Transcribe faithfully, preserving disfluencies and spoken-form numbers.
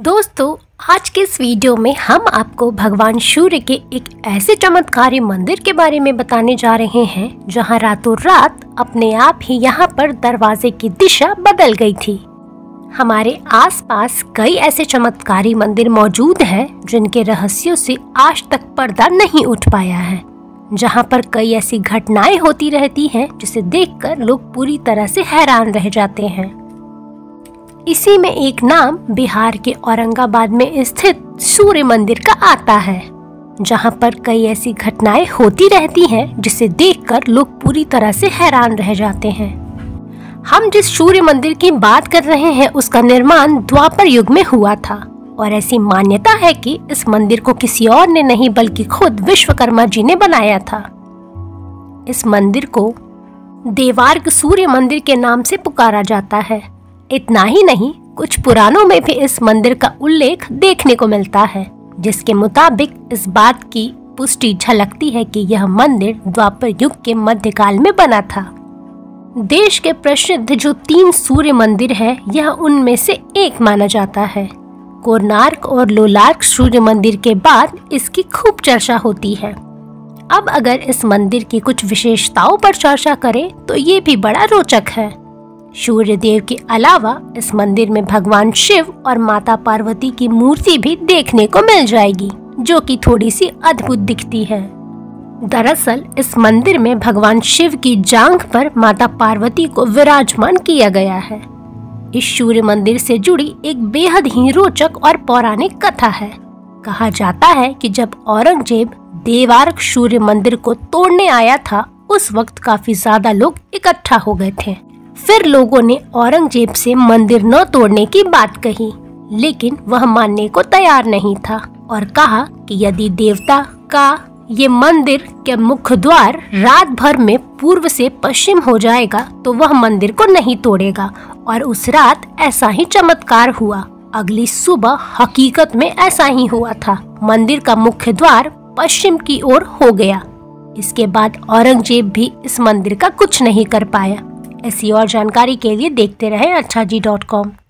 दोस्तों, आज के इस वीडियो में हम आपको भगवान सूर्य के एक ऐसे चमत्कारी मंदिर के बारे में बताने जा रहे हैं जहां रातों रात अपने आप ही यहां पर दरवाजे की दिशा बदल गई थी। हमारे आसपास कई ऐसे चमत्कारी मंदिर मौजूद हैं जिनके रहस्यों से आज तक पर्दा नहीं उठ पाया है, जहां पर कई ऐसी घटनाएं होती रहती हैं जिसे देखकर लोग पूरी तरह से हैरान रह जाते हैं। इसी में एक नाम बिहार के औरंगाबाद में स्थित सूर्य मंदिर का आता है, जहां पर कई ऐसी घटनाएं होती रहती हैं जिसे देखकर लोग पूरी तरह से हैरान रह जाते हैं। हम जिस सूर्य मंदिर की बात कर रहे हैं उसका निर्माण द्वापर युग में हुआ था और ऐसी मान्यता है कि इस मंदिर को किसी और ने नहीं बल्कि खुद विश्वकर्मा जी ने बनाया था। इस मंदिर को देवार्ग सूर्य मंदिर के नाम से पुकारा जाता है। इतना ही नहीं, कुछ पुराणों में भी इस मंदिर का उल्लेख देखने को मिलता है, जिसके मुताबिक इस बात की पुष्टि झलकती है कि यह मंदिर द्वापर युग के मध्यकाल में बना था। देश के प्रसिद्ध जो तीन सूर्य मंदिर है, यह उनमें से एक माना जाता है। कोणार्क और लोलार्क सूर्य मंदिर के बाद इसकी खूब चर्चा होती है। अब अगर इस मंदिर की कुछ विशेषताओं पर चर्चा करें तो ये भी बड़ा रोचक है। सूर्य देव के अलावा इस मंदिर में भगवान शिव और माता पार्वती की मूर्ति भी देखने को मिल जाएगी, जो कि थोड़ी सी अद्भुत दिखती है। दरअसल इस मंदिर में भगवान शिव की जांघ पर माता पार्वती को विराजमान किया गया है। इस सूर्य मंदिर से जुड़ी एक बेहद ही रोचक और पौराणिक कथा है। कहा जाता है कि जब औरंगजेब देवार्ग सूर्य मंदिर को तोड़ने आया था, उस वक्त काफी ज्यादा लोग इकट्ठा हो गए थे। फिर लोगों ने औरंगजेब से मंदिर न तोड़ने की बात कही, लेकिन वह मानने को तैयार नहीं था और कहा कि यदि देवता का ये मंदिर के मुख्य द्वार रात भर में पूर्व से पश्चिम हो जाएगा तो वह मंदिर को नहीं तोड़ेगा। और उस रात ऐसा ही चमत्कार हुआ। अगली सुबह हकीकत में ऐसा ही हुआ था। मंदिर का मुख्य द्वार पश्चिम की ओर हो गया। इसके बाद औरंगजेब भी इस मंदिर का कुछ नहीं कर पाया। ऐसी और जानकारी के लिए देखते रहें अच्छा जी डॉट कॉम।